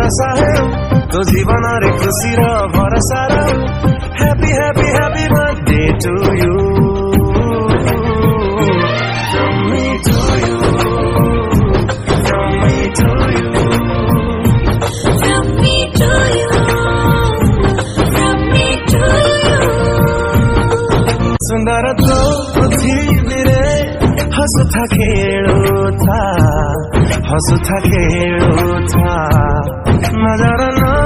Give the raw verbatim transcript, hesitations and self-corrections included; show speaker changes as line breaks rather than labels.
भरोसा है तो जीवन रे खुशी रो भरोसा रो happy happy happy birthday to you from me to you from me to you
from me to you from me to you
सुंदर तो पृथ्वी रे हंसता खेलुथा हंसता खेलुथा नजर न